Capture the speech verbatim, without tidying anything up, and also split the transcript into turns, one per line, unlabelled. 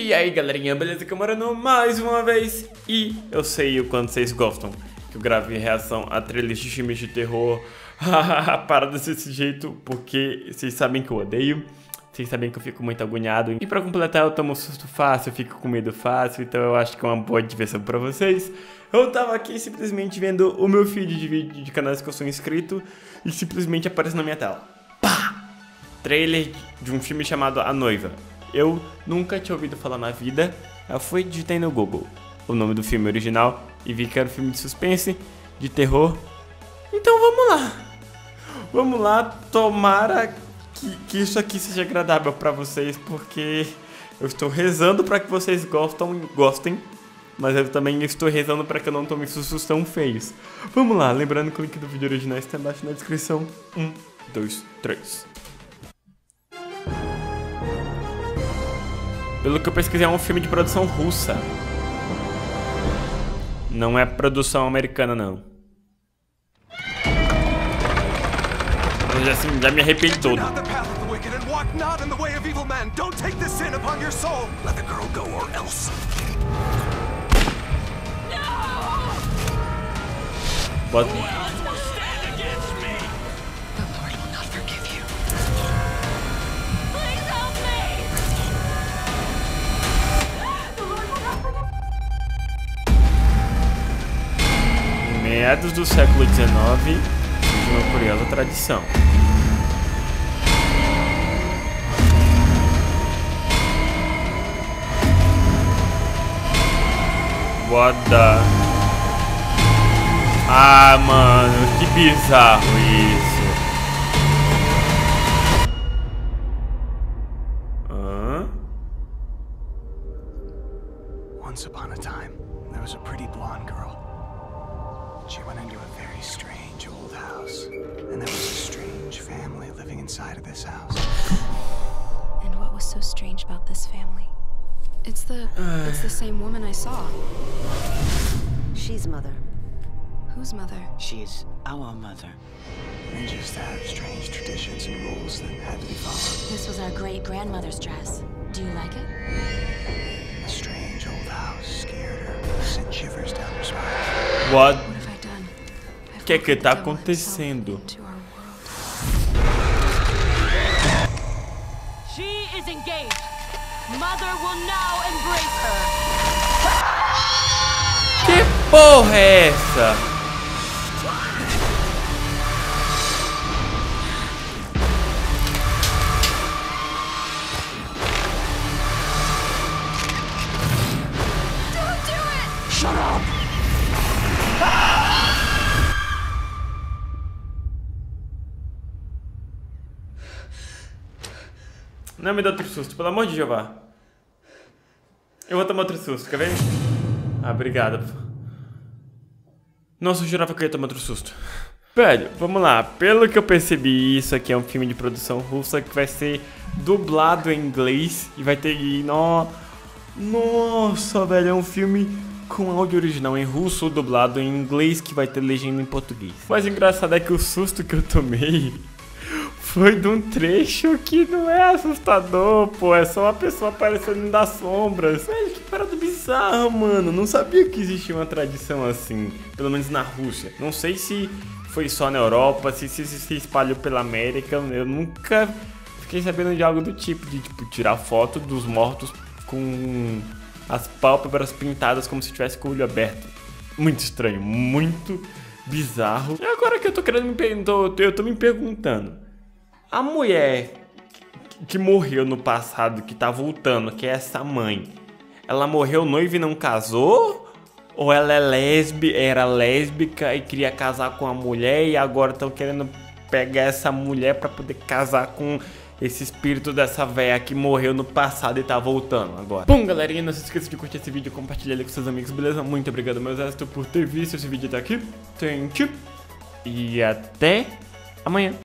E aí galerinha, beleza? Camarano mais uma vez. E eu sei o quanto vocês gostam que eu grave reação a trailers de filmes de terror. Paradas desse jeito, porque vocês sabem que eu odeio. Vocês sabem que eu fico muito agoniado. E pra completar, eu tomo susto fácil, eu fico com medo fácil. Então eu acho que é uma boa diversão pra vocês. Eu tava aqui simplesmente vendo o meu feed de vídeo de canais que eu sou inscrito e simplesmente aparece na minha tela. Pá! Trailer de um filme chamado A Noiva. Eu nunca tinha ouvido falar na vida. Eu fui digitei no Google o nome do filme original e vi que era um filme de suspense, de terror. Então vamos lá. Vamos lá, tomara que, que isso aqui seja agradável pra vocês, porque eu estou rezando pra que vocês gostam, gostem, mas eu também estou rezando pra que eu não tome sustos tão feios. Vamos lá, lembrando que o link do vídeo original está embaixo na descrição. Um, dois, três. Pelo que eu pesquisei, é um filme de produção russa. Não é produção americana, não. Eu já, assim, já me arrependi todo. Bota... Meados do século dezenove, de uma curiosa tradição. What the... Ah, mano, que bizarro isso. Hã?
Once upon a time, there was a pretty blonde girl. She went into a very strange old house, and there was a strange family living inside of this house.
And what was so strange about this family? It's the it's the same woman I saw.
She's mother.
Whose mother?
She's our mother.
They just had strange traditions and rules that had to be followed.
This was our great-grandmother's dress. Do you like it?
A strange old house scared her, sent shivers down her spine.
What?
What have I done?
O que é que tá acontecendo?
She is engaged. Mother will now embrace her.
Que porra é essa?
Don't do it!
Shut up!
Não me dá outro susto, pelo amor de Jeová. Eu vou tomar outro susto, quer ver? Ah, obrigado. Nossa, eu jurava que eu ia tomar outro susto. Velho, vamos lá. Pelo que eu percebi, isso aqui é um filme de produção russa que vai ser dublado em inglês e vai ter... No... Nossa, velho, é um filme com áudio original em russo ou dublado em inglês que vai ter legenda em português. Mas o engraçado é que o susto que eu tomei... foi de um trecho que não é assustador, pô. É só uma pessoa aparecendo das sombras. Velho, que parada bizarra, mano. Não sabia que existia uma tradição assim. Pelo menos na Rússia. Não sei se foi só na Europa, se se, se espalhou pela América. Eu nunca fiquei sabendo de algo do tipo. De tipo, tirar foto dos mortos com as pálpebras pintadas como se tivesse com o olho aberto. Muito estranho, muito bizarro. E agora que eu tô querendo me perguntar, eu tô me perguntando. A mulher que morreu no passado, que tá voltando, que é essa mãe, ela morreu noiva e não casou? Ou ela é lésbica, era lésbica e queria casar com a mulher e agora estão querendo pegar essa mulher pra poder casar com esse espírito dessa véia que morreu no passado e tá voltando agora? Bom, galerinha, não se esqueça de curtir esse vídeo e compartilhar ele com seus amigos, beleza? Muito obrigado, meu exército, por ter visto esse vídeo até aqui. Thank you. E até amanhã.